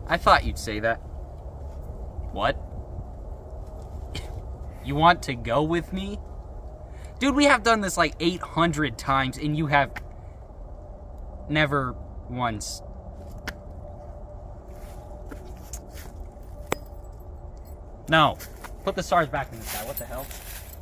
I thought you'd say that. What? You want to go with me? Dude, we have done this like 800 times and you have never once. No. Put the stars back in the sky. What the hell?